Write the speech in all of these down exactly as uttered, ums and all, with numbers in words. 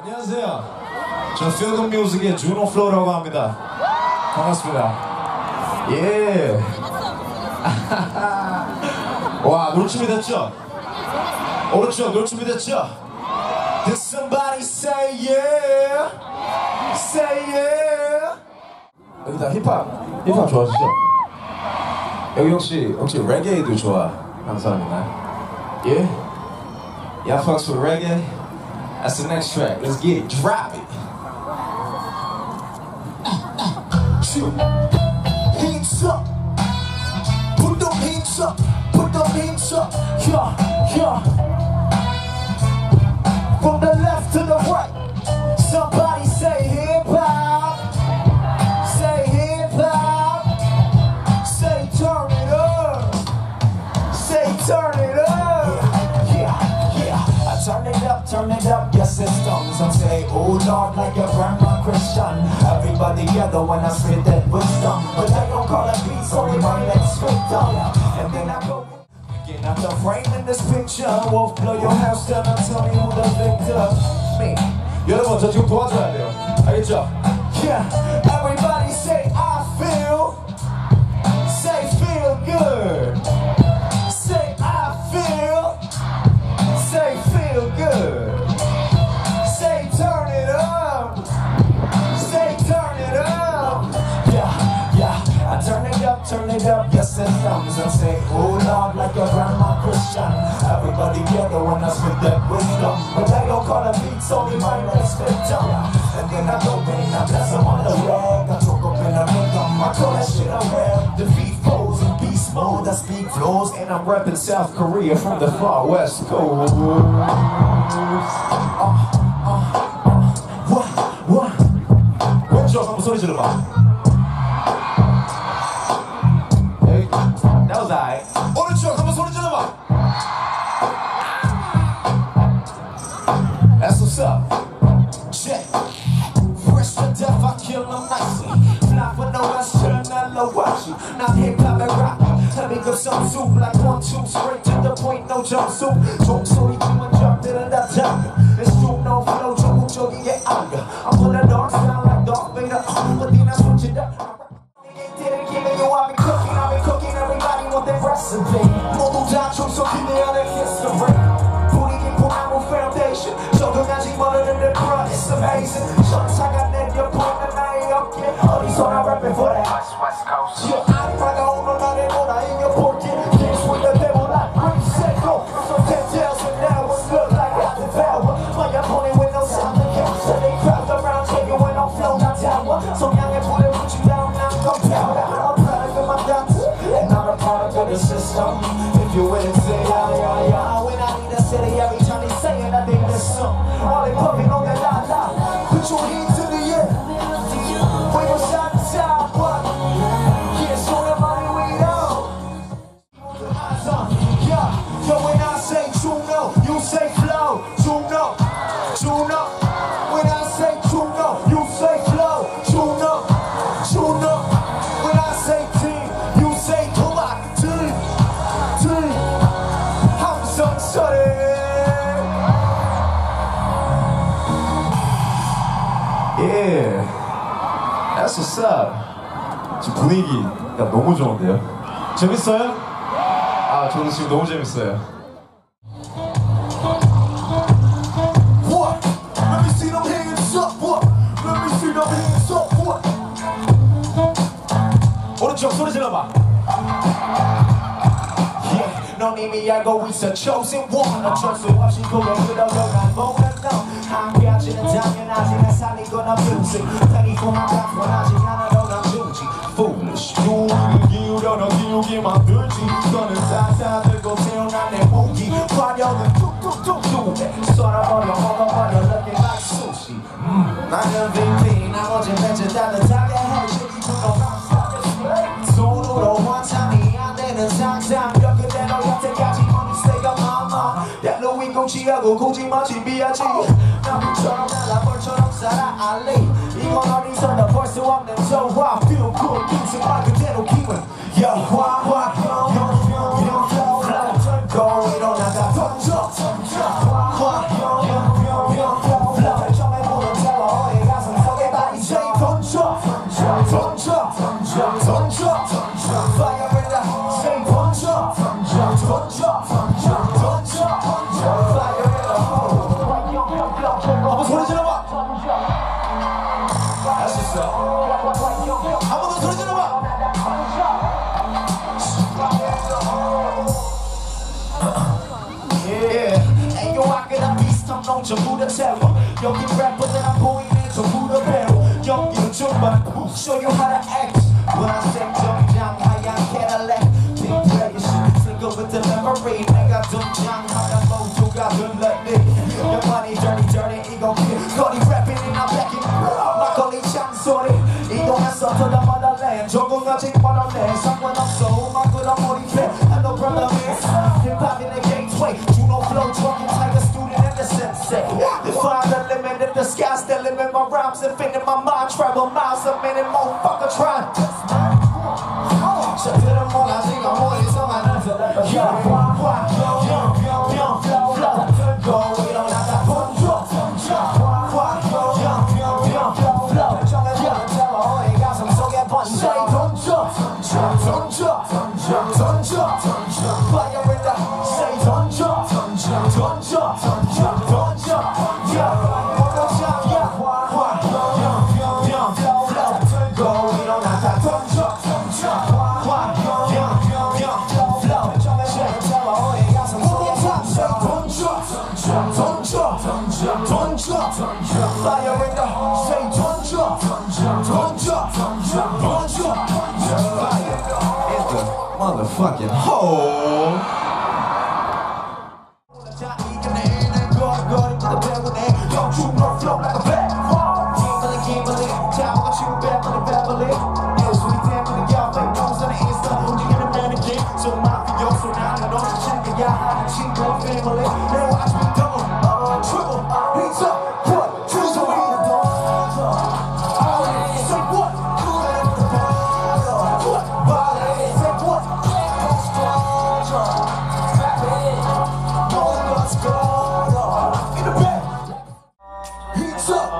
안녕하세요. 저 필금 뮤직의 주노플로라고 합니다. 반갑습니다. 예. 와, 놀 준비 됐죠? 오른쪽 놀 준비 됐죠? Did somebody say yeah? Say yeah? 여기다 힙합, 힙합 좋아하시죠? 여기 혹시 혹시 레게이도 좋아하는 사람 있나요? 예? Y'all fucks with reggae? That's the next track. Let's get it. Drop it. Hands up. Put them hands up. Put them hands up. Yeah, yeah. From the left to the right. Somebody say hip hop. Say hip hop. Say turn it up. Say turn it up. Turn it up, turn it up, your systems. I'm saying, oh Lord, like your grandma Christian. Everybody together when I spit that wisdom. But they don't call it beats, only my next victim. And then I go again after framing this picture. Wolf blow your house down and tell me who the victim. Me. 여러분, 저 지금 도와줘야 돼요. 알겠죠? Yeah, everybody say I feel. Say feel good. Say I feel. Say feel good. Say turn it up. Say turn it up. Yeah, yeah. I turn it up, turn it up. Yes, and thumbs and say, oh Lord, like your grandma Christian. Everybody together when I spit that wisdom. But they don't call it beats, only my next victim. And then I go in, I bless them on the rag. I choke up in a rhythm. I call that shit a rap. Defeat foes in beast mode. I speak flows, and I'm repping South Korea from the far west coast. Uh, uh, uh, what, what? 왼쪽 한번 소리 질러봐. Hey, that was alright. 오른쪽 한번 소리 질러봐. That's what's up. Check. Fresh to death, I kill them nicely. Fly for no western, not low watching. Now hip hop and rock. Let me go some soup like one, two, straight to the point, no jump soup. Jump so you can jump to the top. It's true, no flow, jump, jump, get out. I'm gonna dark sound like Darth Vader, but then I switch it up. Didn't give me you, I've been cooking, I've been cooking, everybody want their recipe. 모두 다 충성히 내 안에 history. 분위기 보나무 foundation. 적응하지 모르는 the front, it's amazing. 전차가 내려 보이는 나의 어깨. 어디서나 rapping for that West, West Coast. Yeah, 아빠가 오늘 나를 보나 이겨볼게. Kids with the devil like Green Seco. From ten tails and now it's look like I devour. My opponent with no sound to catch. So they crowd around shaking when I'm flown on tower. 성향에 불을 붙인 down, now I'm powder. I'm a product of my doctor, and I'm a product of the system. If you wouldn't say yeah, yeah, yeah. When I need a city, every time they say it, I think there's some. While they puffing on that la la. Put your hands in the air. We gon' shine the side, what? Yeah, show them money we know. Yeah, yo, when I say Juno, you say flow. Juno, Juno. When I say Juno, you say flow. Juno, Juno. When I say team, you say collect. Team, team. 항상 설레. Yeah, that's what's up. 지금 분위기가 너무 좋은데요? 재밌어요? 아, 저도 지금 너무 재밌어요. What? Let me see them hands up. What? Let me see them hands up. What? 오른쪽 소리 질러봐. 넌 이미 알고 있어 chosen one. 어쩔 수 없이 그걸 끌어도 난 모르는 너. 함께하지는 당연하지 날 살리거나 music. telephone 앞 원하지 않아도 난 주지. Foolish 유를 기울여 너 기울게 만들지. 너는 사사 들고 태어난 내 무기. 화려는 툭툭툭 쏘네. 썰어버려 먹어버려 looking like sushi. 음, 나는 빙빙 나머지 렌즈 따뜻하게 해주기. 손으로 환상이 안 되는 상상. 고치하고 고지마 준비하지. 나무처럼 날아 벌처럼 살아 알리. 이건 어디서나 볼 수 없는 소화. Feel good music 말 그대로 기분 여화화. 영영영 flow 들고 일어나가 던져 던져. 화화 영영영 flow 소리 질러봐. 할 수 있어. 한 번 더 소리 질러봐. Yeah. Ayo, I got a beast, I'm known to who the terror. 여기 래퍼들 안 보이네, 전부 다 배워. 연기는 좀만 show you how to act. When I say 정장 하얀 Cadillac, big player shit, single with the memory. 내가 등장하면 모두가 들렸네. Your money dirty, dirty, 이거 거리 rapping and I'm backing. 막걸리 잔소리, 이동해서 to the motherland. 적응하지 못하네, 상관없어, 음악으로 몰입해. And no problem is, hip-hop in the gateway. Junoflo talking tiger student and the sensei. Define the limit if the sky's the limit. My rhymes infinite, my mind travel miles a minute. Motherfucker trying. 저들은 몰라 지금 어디서만 나타나. Young, young, young, young, flow. 들고 일어나다 던져, 던져. Young, young, young, flow. 정해져는 태워 어디 가슴 속에 번져. 던져, 던져, 던져, 던져, 던져, 던져. Fire in the say 던져, 던져, 던져, 던져, 던져. Yeah, 던져, yeah. Young, young, young, flow. 들고 일어나다 던져, 던져. Fire in the say 던져, 던져, 던져, 던져, 던져. Fire in the motherfucking hole. Don't you know flow like a bat? Gambling, gambling, time I shoot back on the Beverly. Yo, sweet damn in the y'all fake nose on the Insta, holding in the mannequin. So mafioso now, I know you check it out, how to cheat your family. They watch me double, uh, triple, beats up, what? Choose a way to go. Say what? What? Say what? Let's go. In the back. Heats up.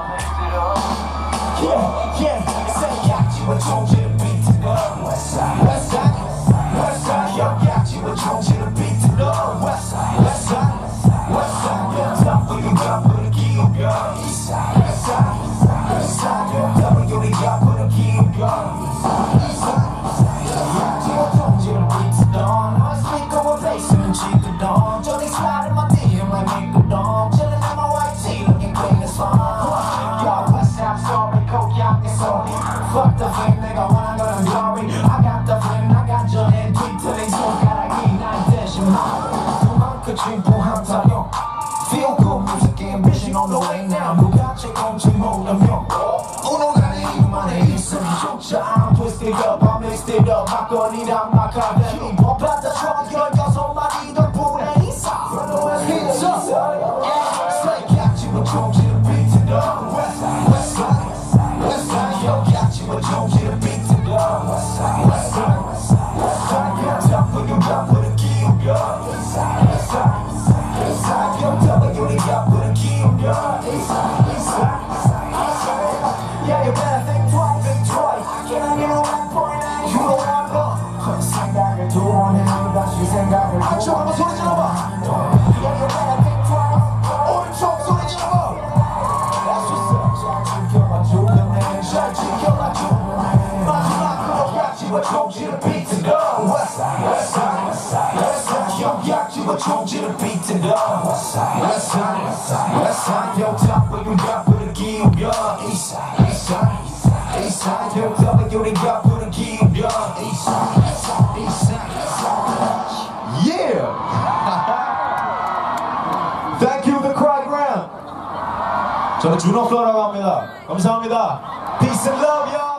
Yeah, yeah. Say yakchi with 정지를 beat to the west side. West side. West side. Yo, yakchi with 정지를 beat to the west side. West side. West side. Yeah, top of your gut, put a key on your east side. West side. West side. Yeah, top of your gut, put a key on your east side. Yakchi with 정지를 beat to the west side. Speak over bass and cheat the dawn. Johnny slide in my D M like make the dawn. Chillin' on my white tee, looking clean as fun. Yo, West Side, sorry, coke, y'all get sorry. Fuck the flame, nigga, when I go to glory. I got the flame, I got your head tweet till they smoke. Gotta eat nine dash and 그만큼 진보한 타령. Feel good music, ambition on the way now. 누가 제공지 모르면 오늘가는 이만의 있음 조차 I'm twisted up, I mixed it up. 막걸리랑 마카레니 펌프한 다 truck 열여섯 마리 덕분에 있어. Hits up, say catch you with 정지를 beat to the west side, west side, west side. Yo, catch you with 정지를 beat to the west side, west side, west side. Yo, top of your gut, put a key on your east side, west side, west side. Yo, top of your gut, put a key on your east side, east side, east side. Yeah, you better think twice, think twice. Can I get on that point? You don't want to 생각을 두 번 해, 다시 생각을 두 번 해. 소리 질러봐. Yeah, you better think twice. 오른쪽 소리 질러봐. That's what's up. 잘 지켜봐 주겠네, 잘 지켜봐 주겠네. 마지막으로 약지와 정지를 beat to the west side, west side, west side, west side. 형 약지와 정지를 beat to the west side, west side, west side, west side. 요 top of your gut, put a key on your east side, east side, east side. 요 top of your gut, put a key on your east side, east side, east side. Yeah. Thank you, the cry ground. 저는 주노플로라고 합니다. 감사합니다. Peace and love, y'all.